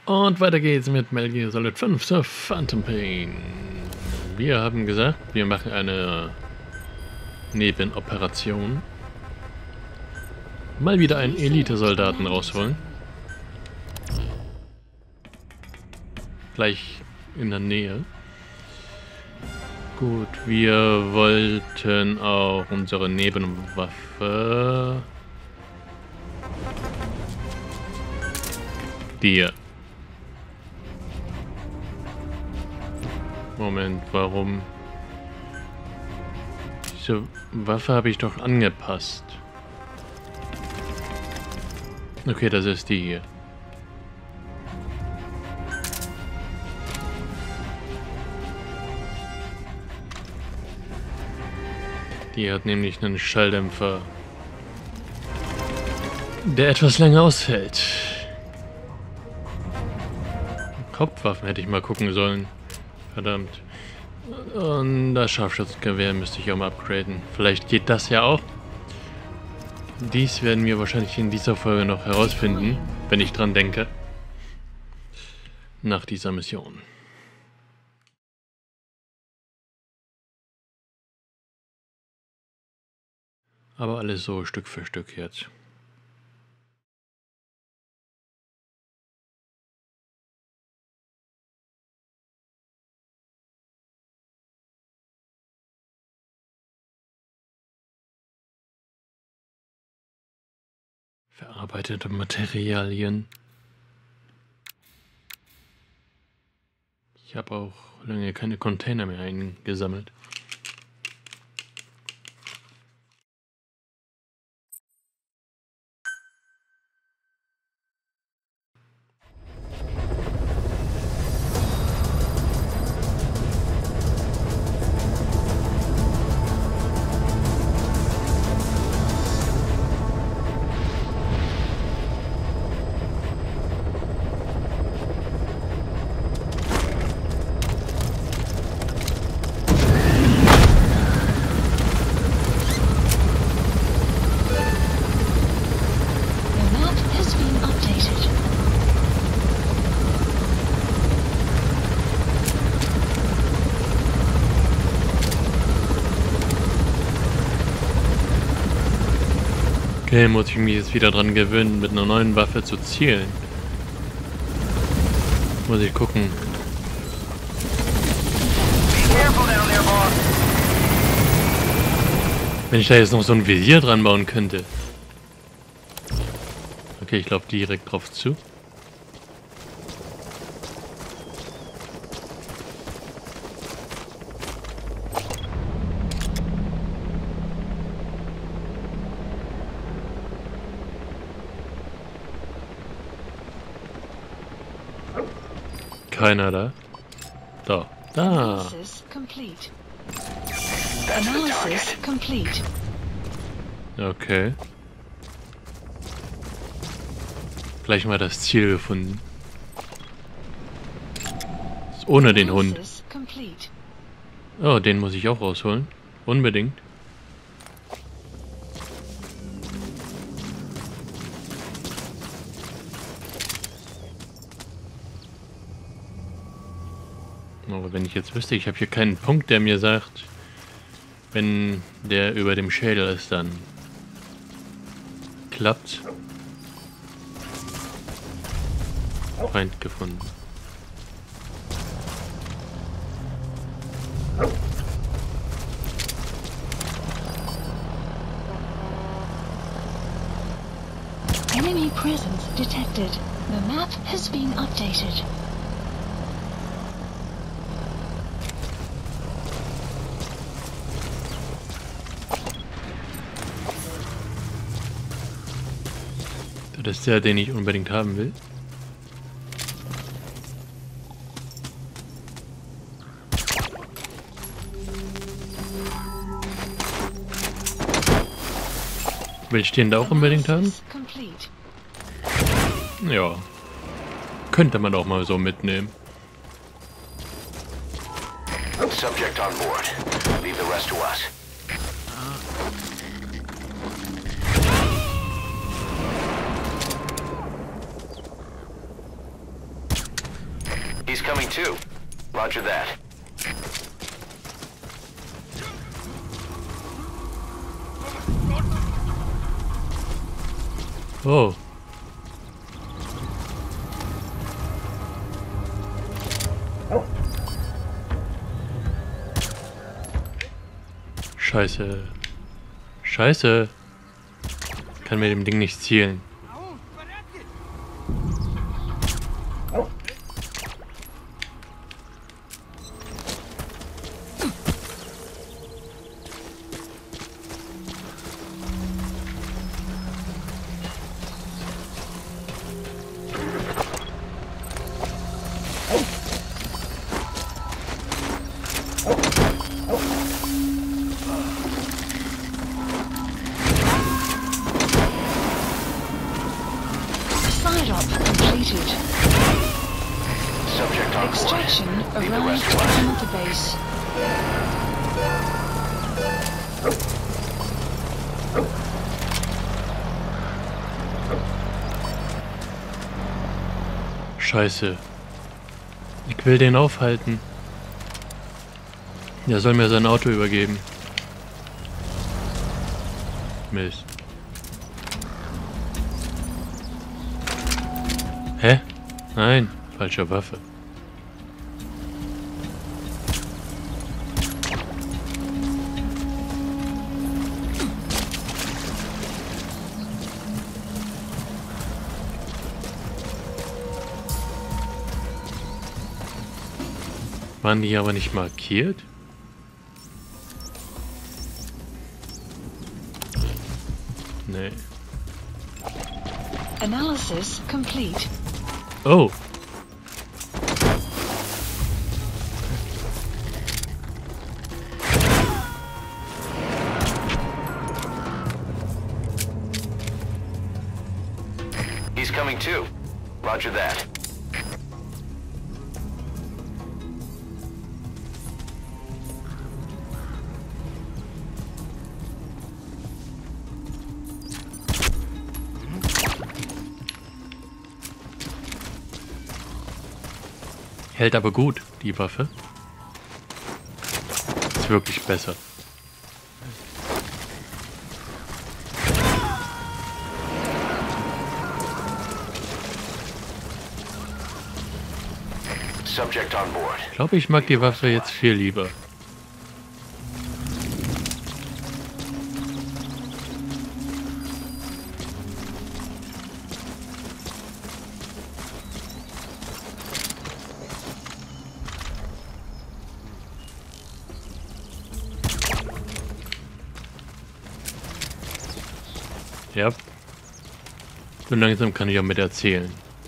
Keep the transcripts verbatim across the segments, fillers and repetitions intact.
Und weiter geht's mit Metal Gear Solid fünf The Phantom Pain. Wir haben gesagt, wir machen eine Nebenoperation. Mal wieder einen Elite-Soldaten rausholen. Gleich in der Nähe. Gut, wir wollten auch unsere Nebenwaffe... Die... Moment, warum? Diese Waffe habe ich doch angepasst. Okay, das ist die hier. Die hat nämlich einen Schalldämpfer, der etwas länger aushält. Hauptwaffen hätte ich mal gucken sollen. Verdammt. Und das Scharfschützengewehr müsste ich auch mal upgraden. Vielleicht geht das ja auch. Dies werden wir wahrscheinlich in dieser Folge noch herausfinden, wenn ich dran denke. Nach dieser Mission. Aber alles so Stück für Stück jetzt. Verarbeitete Materialien. Ich habe auch lange keine Container mehr eingesammelt. Okay, muss ich mich jetzt wieder dran gewöhnen, mit einer neuen Waffe zu zielen. Muss ich gucken. Wenn ich da jetzt noch so ein Visier dran bauen könnte. Okay, ich laufe direkt drauf zu. Keiner da. Da. Da. Analysis complete. Analysis complete. Okay. Gleich mal das Ziel gefunden. Ist ohne den Hund. Oh, den muss ich auch rausholen. Unbedingt. Aber wenn ich jetzt wüsste, ich habe hier keinen Punkt, der mir sagt, wenn der über dem Schädel ist, dann klappt. Feind gefunden. Enemy presence detected. The map has been updated. Das ist der, den ich unbedingt haben will. Will ich den da auch unbedingt haben? Ja. Könnte man auch mal so mitnehmen. Subject on board. Leave the rest to us. too. Roger that. Oh. Scheiße. Scheiße. Kann mit dem Ding nicht zielen. Subject on board. Extraction Leave the rest arrived to us. at the base. Scheiße. Ich will den aufhalten. Der soll mir sein Auto übergeben. Mist. Hä? Nein, falsche Waffe. Waren die aber nicht markiert? Nee. Analysis complete. Oh. He's coming too. Roger that. Hält aber gut, die Waffe. Ist wirklich besser. Subject on board. Ich glaube, ich mag die Waffe jetzt viel lieber. Ja. So langsam kann ich auch mit erzählen.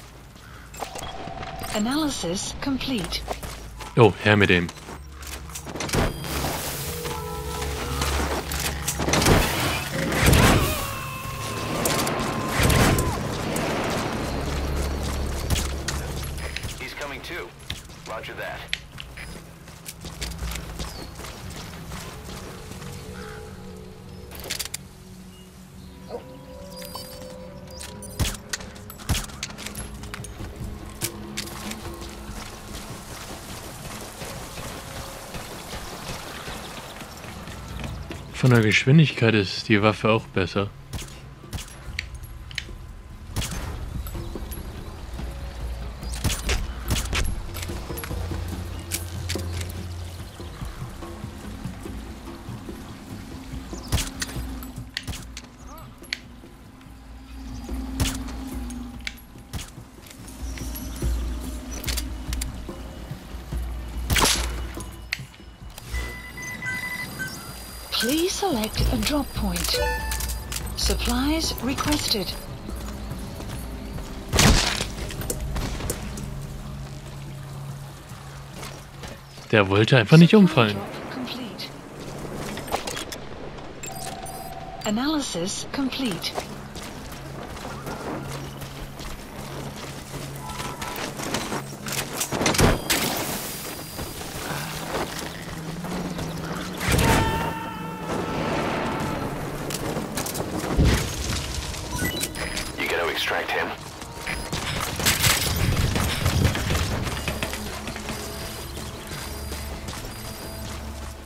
Analysis complete. Oh, her mit dem. He's coming too. Roger that. Von der Geschwindigkeit ist die Waffe auch besser. Please select a drop point. Supplies requested. Der wollte einfach nicht umfallen. Drop complete. Analysis complete. You gonna extract him?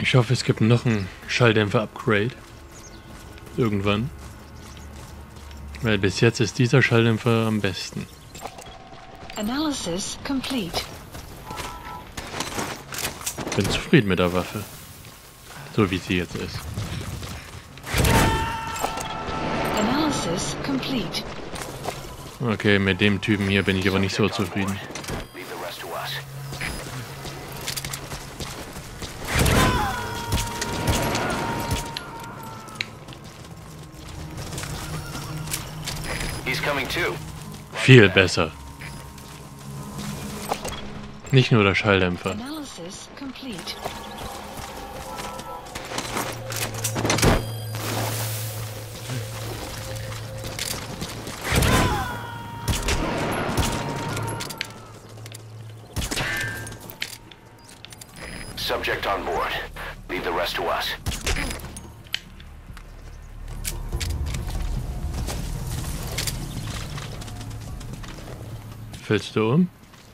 Ich hoffe, es gibt noch ein Schalldämpfer-Upgrade. Irgendwann. Weil bis jetzt ist dieser Schalldämpfer am besten. Analysis complete. Bin zufrieden mit der Waffe. So wie sie jetzt ist. Analysis complete. Okay, mit dem Typen hier bin ich aber nicht so zufrieden. Leave the rest to us. He's coming too. Viel besser. Nicht nur der Schalldämpfer. Analysis complete. Subject on board. Leave the rest to us. Fällst du um?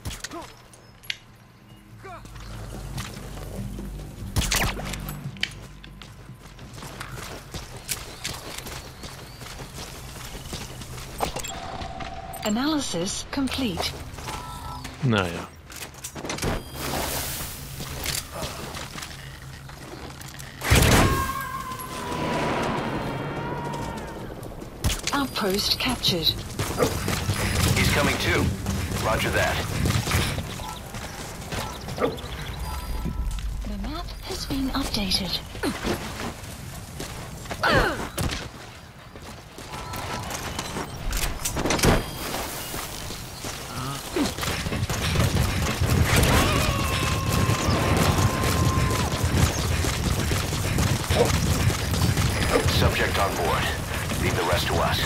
Analysis complete. Naja. Outpost captured. He's coming too. Roger that. The map has been updated. Subject on board. Leave the rest to us.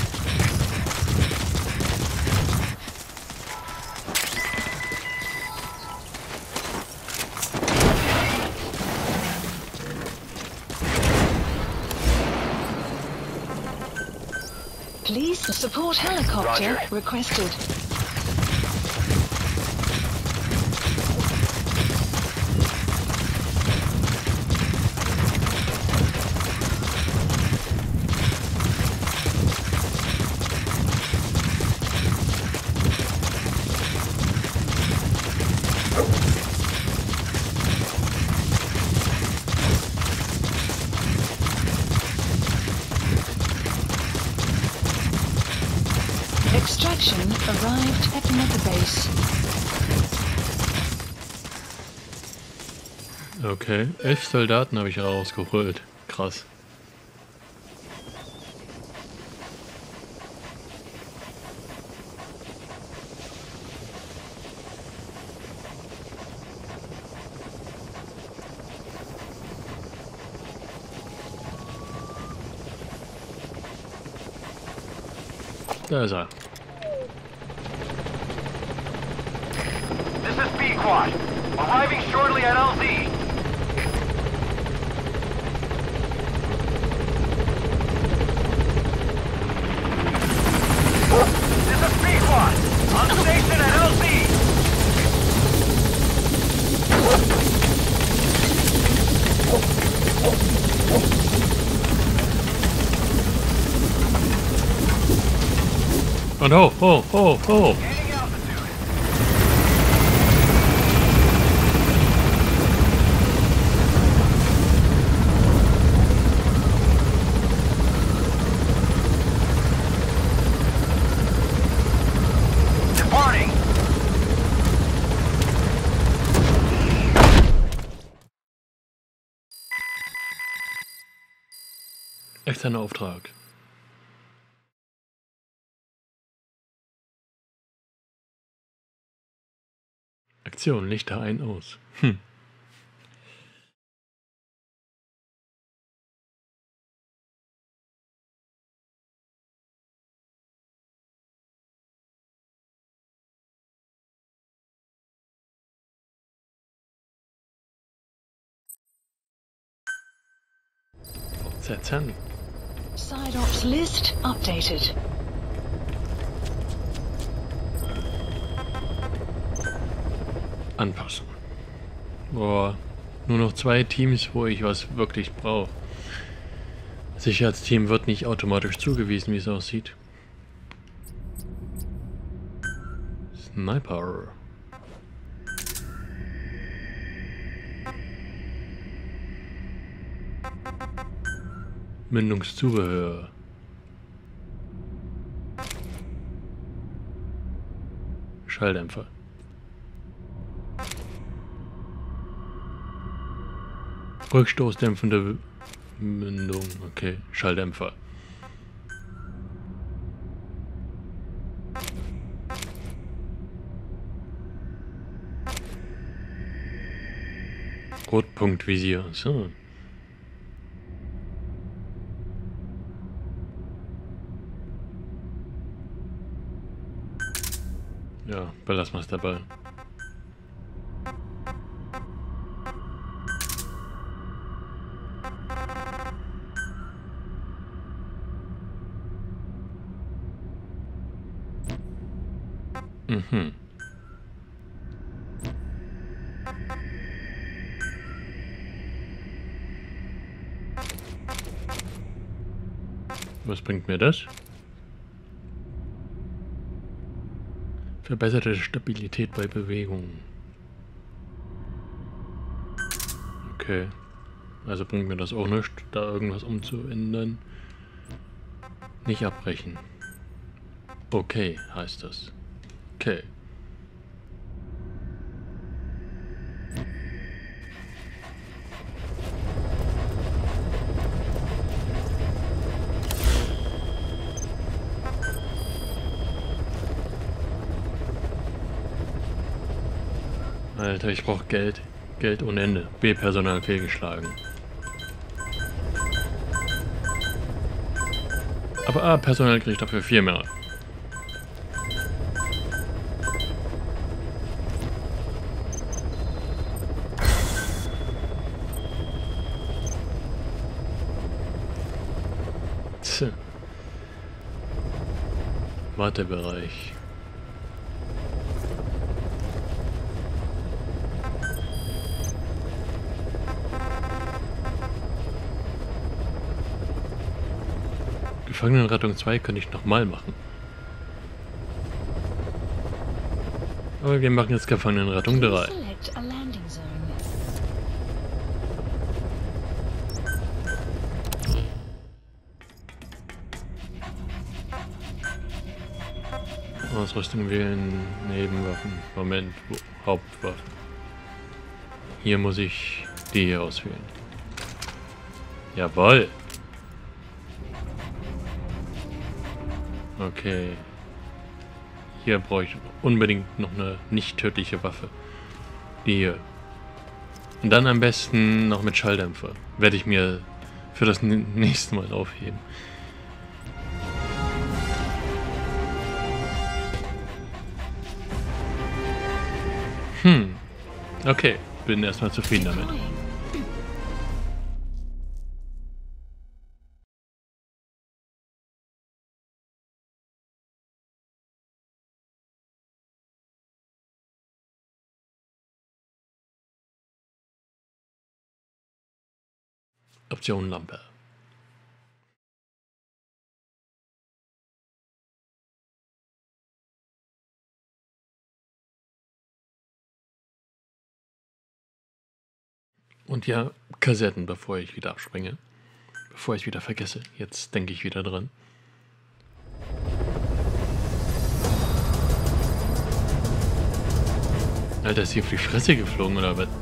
Please support helicopter Roger. requested. Extraction arrived at Mother Base. Okay, elf Soldaten habe ich rausgeholt. Krass. Da ist er. This is B-Quad. Arriving shortly at L Z. This is B-Quad. On station at L Z. Und hoch, hoch, hoch, hoch. Gaining altitude. Departing. Externer Auftrag. Aktion, Lichter ein, aus. Hm. Fortsetzen. Side ops list updated. Anpassen. Boah, nur noch zwei Teams, wo ich was wirklich brauche. Sicherheitsteam wird nicht automatisch zugewiesen, wie es aussieht. Sniper. Mündungszubehör. Schalldämpfer. Rückstoßdämpfende Mündung. Okay, Schalldämpfer. Rotpunktvisier. So. Ja, belassen wir es dabei. Mhm. Was bringt mir das? Verbesserte Stabilität bei Bewegung. Okay. Also bringt mir das auch nichts, da irgendwas umzuändern. Nicht abbrechen. Okay, heißt das. Okay. Alter, ich brauche Geld. Geld ohne Ende. B-Personal fehlgeschlagen. Aber A-Personal kriege ich dafür vier mehr. Tch. Wartebereich. Gefangenenrettung zwei könnte ich nochmal machen. Aber wir machen jetzt Gefangenenrettung drei. Select a landing zone. Ausrüstung wählen, Nebenwaffen, Moment, wo, Hauptwaffen. Hier muss ich die hier auswählen. Jawohl! Okay. Hier brauche ich unbedingt noch eine nicht tödliche Waffe. Die hier. Und dann am besten noch mit Schalldämpfer. Werde ich mir für das nächste Mal aufheben. Hm. Okay. Bin erstmal zufrieden damit. Option Lampe. Und ja, Kassetten, bevor ich wieder abspringe. Bevor ich wieder vergesse. Jetzt denke ich wieder dran. Alter, ist hier auf die Fresse geflogen oder was?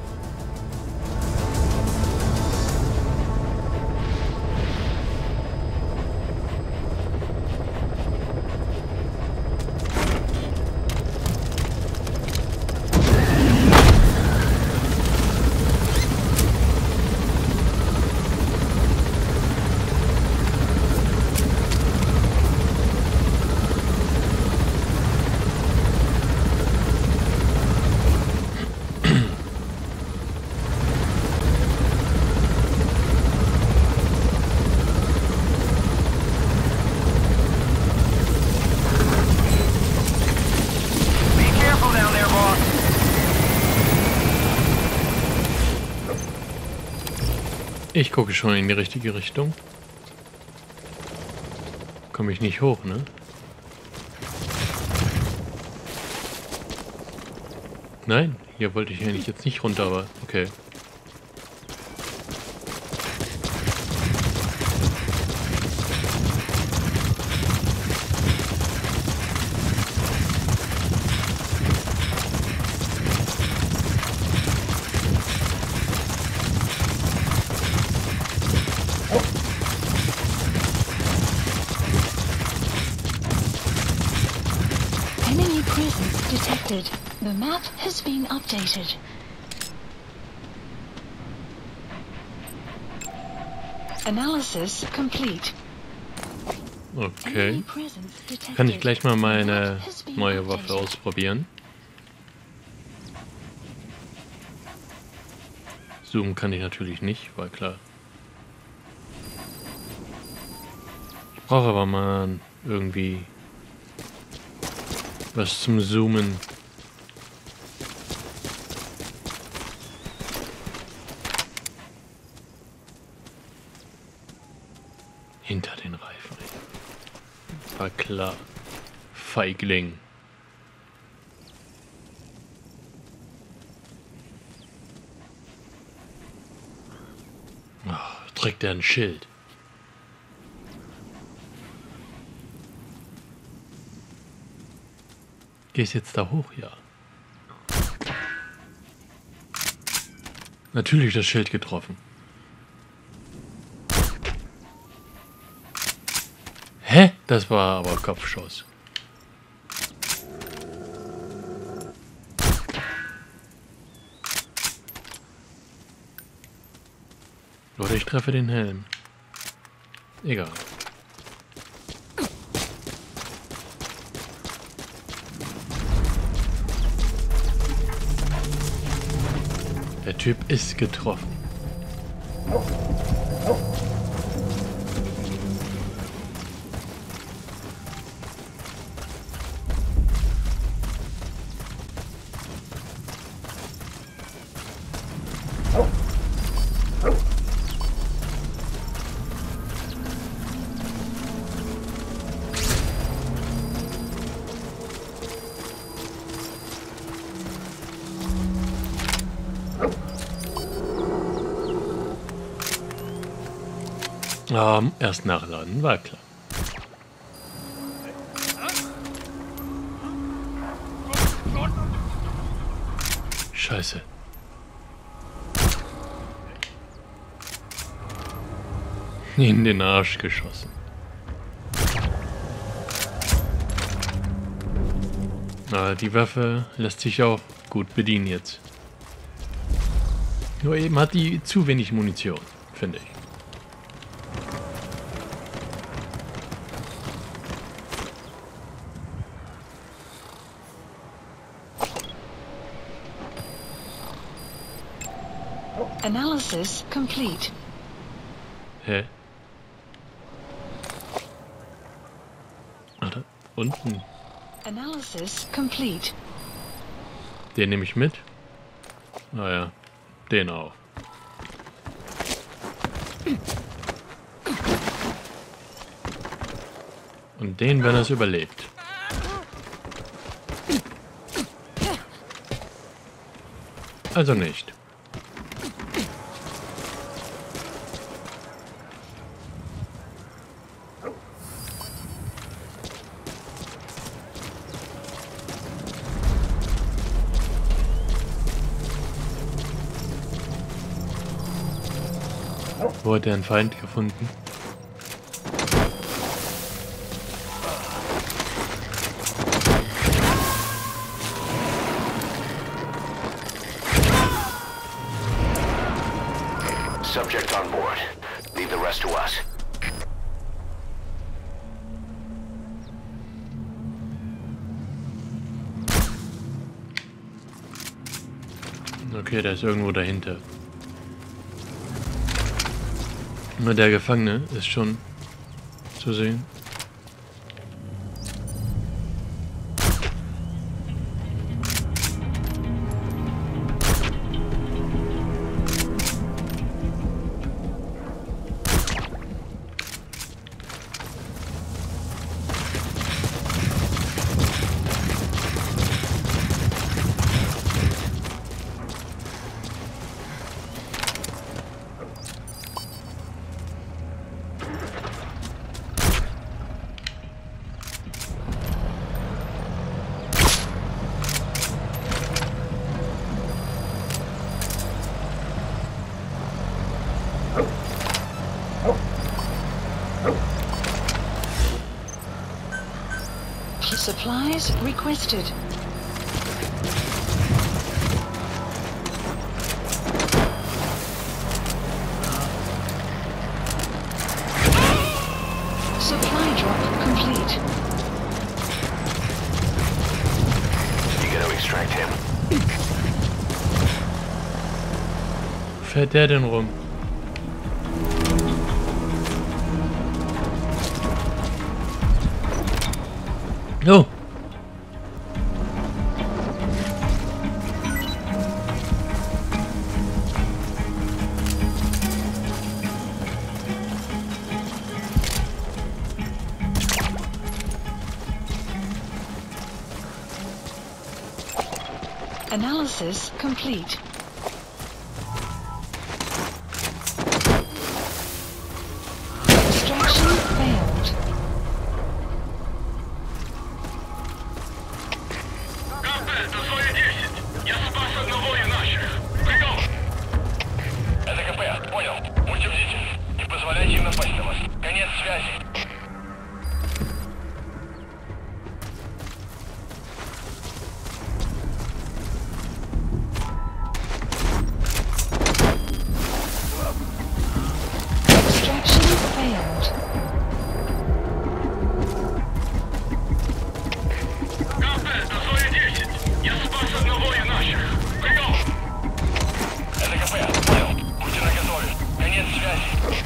Ich gucke schon in die richtige Richtung. Komme ich nicht hoch, ne? Nein, hier wollte ich eigentlich jetzt nicht runter, aber okay. Enemy presence detected. The map has been updated. Analysis complete. Okay. Enemy presence detected. Kann ich gleich mal The meine map has been neue Waffe updated. ausprobieren. Zoomen kann ich natürlich nicht, war klar. Ich brauche aber mal irgendwie was zum Zoomen. Hinter den Reifen. War klar. Feigling. Oh, trägt er ein Schild. Gehst jetzt da hoch? Ja. Natürlich das Schild getroffen. Hä? Das war aber Kopfschuss. Oder ich treffe den Helm. Egal. Der Typ ist getroffen. Ähm, erst nachladen, war klar. Scheiße. In den Arsch geschossen. Aber die Waffe lässt sich auch gut bedienen jetzt. Nur eben hat die zu wenig Munition, finde ich. Analysis complete. Hä? Ah, da unten. Analysis complete. Den nehme ich mit. Naja, den auch. Und den, wenn er es überlebt. Also nicht. Wo hat er einen Feind gefunden? Subject on board. Leave the rest to us. Okay, der ist irgendwo dahinter. Nur der Gefangene ist schon zu sehen. Supplies requested. Supply drop complete. You gotta extract him. Wo fährt der denn rum? Oh! Analysis complete. Extraction failed. Это Зоя десять. Я спас одного из наших. Прием! Это КП, понял. Будьте бдительны. Не позволяйте им напасть на вас. Конец связи. Extraction failed. КП, это Зоя десять. Я спас одного из наших. Прием! Это КП, понял. Будьте наготове. Конец связи.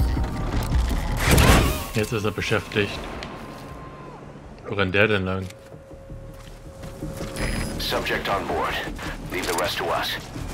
Jetzt ist er beschäftigt. Wo rennt der denn lang? Subject on board. Leave the rest to us.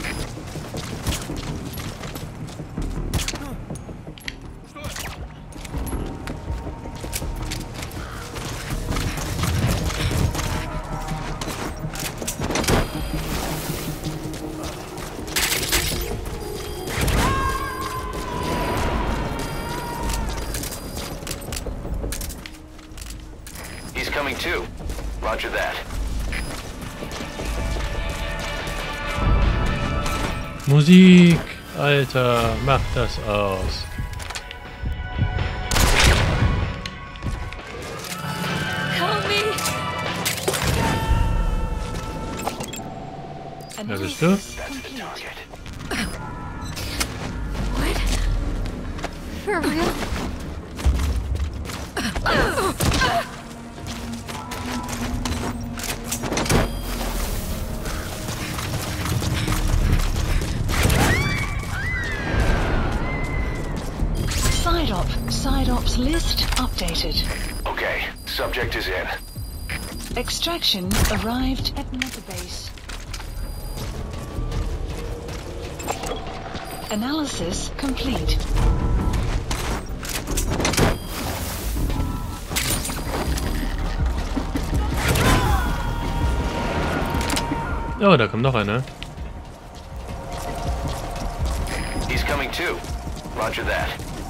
He's coming too. Roger that. Musik! Alter, mach das aus. Help me! Wer bist du? Analysis That's the complete. target. What? For real? Side op. Side ops list updated. Okay, subject is in. Extraction arrived at Metabase. Analysis complete. Oh, da kommt noch einer. He's coming too. Roger that.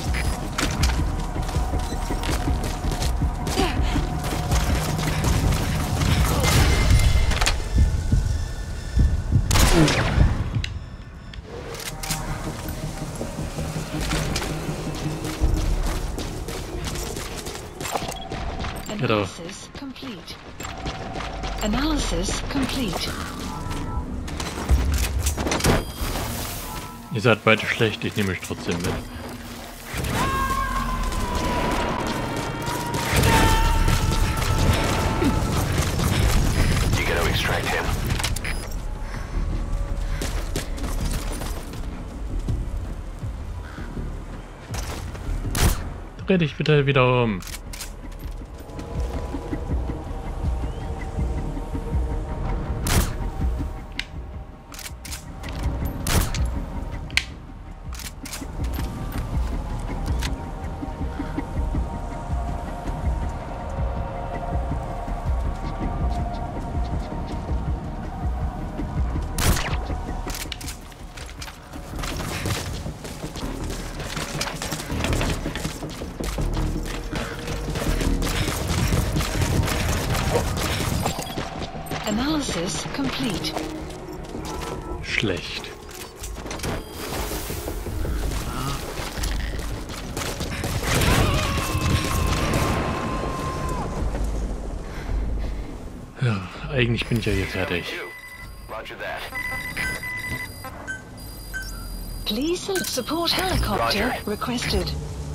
Analysis complete. Analysis complete. Ihr seid beide schlecht, ich nehme euch trotzdem mit. You gotta extract him. Dreh dich bitte wieder um. Analysis complete. Schlecht. Ja, eigentlich bin ich ja hier fertig. Roger that. Please support helicopter Roger. requested.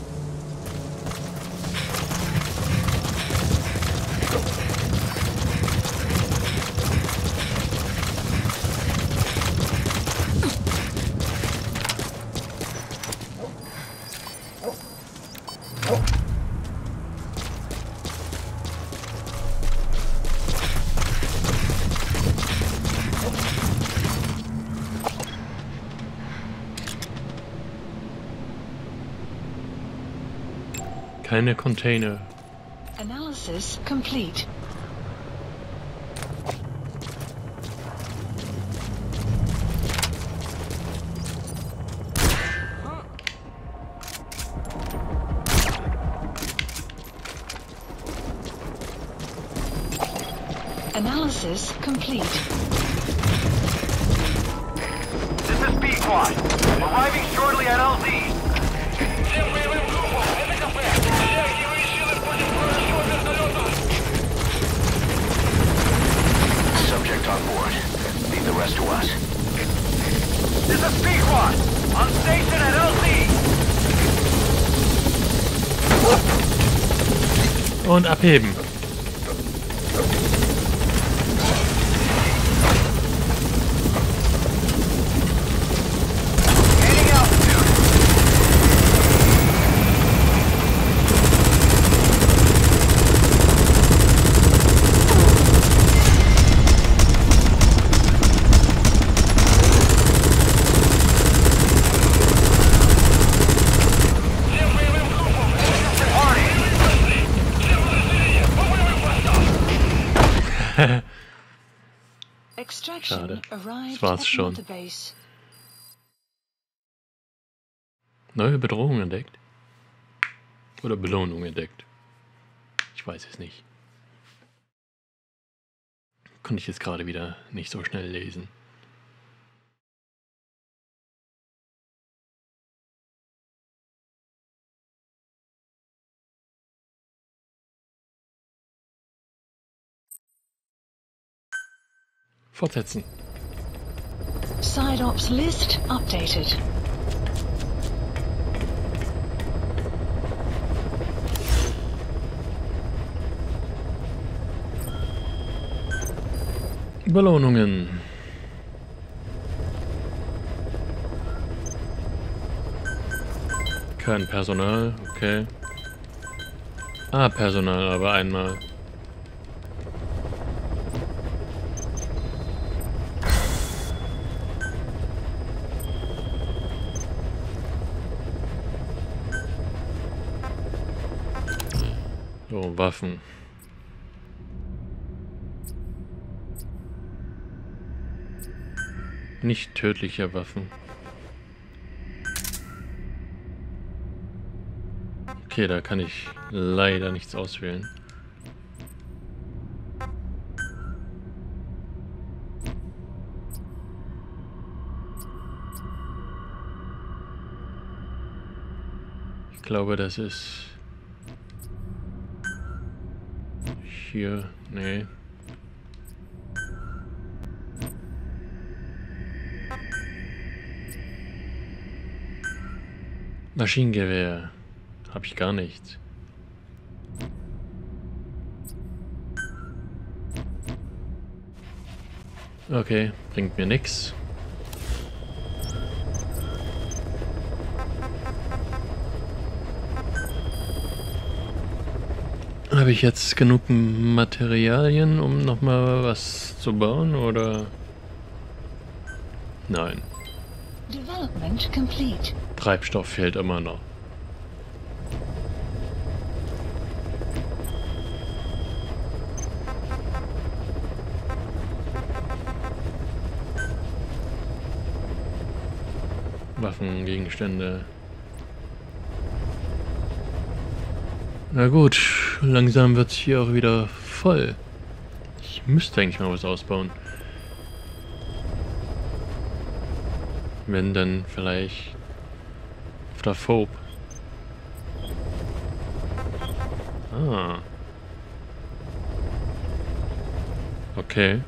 Keine Container. Analysis complete. Analysis complete. This is B-Quad. Arriving shortly at L Z. Subject on board. Leave the rest to us. This is B-Quad. On station at L Z. Und abheben. Gaining altitude. Extraction Schade. arrived Das war's at schon. Mother Base. Neue Bedrohung entdeckt. Oder Belohnung entdeckt. Ich weiß es nicht. Konnte ich jetzt gerade wieder nicht so schnell lesen. Fortsetzen. Side ops list updated. Belohnungen. Kein Personal, okay. Ah, Personal, aber einmal. So, Waffen. Nicht tödliche Waffen. Okay, da kann ich leider nichts auswählen. Ich glaube, das ist hier, nee. Maschinengewehr. Habe ich gar nichts. Okay, bringt mir nix. Habe ich jetzt genug Materialien, um nochmal was zu bauen, oder? Nein. Development complete. Treibstoff fehlt immer noch. Waffengegenstände. Na gut, langsam wird es hier auch wieder voll. Ich müsste eigentlich mal was ausbauen. Wenn dann vielleicht auf der Phobe. Ah. Okay.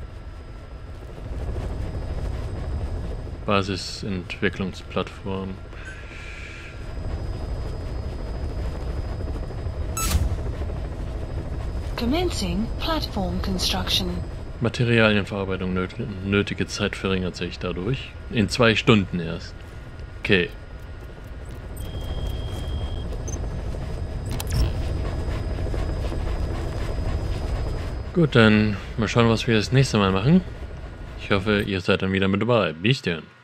Basisentwicklungsplattform. Commencing platform construction. Materialienverarbeitung, nöt nötige Zeit verringert sich dadurch. In zwei Stunden erst. Okay. Gut, dann mal schauen, was wir das nächste Mal machen. Ich hoffe, ihr seid dann wieder mit dabei. Bis dann.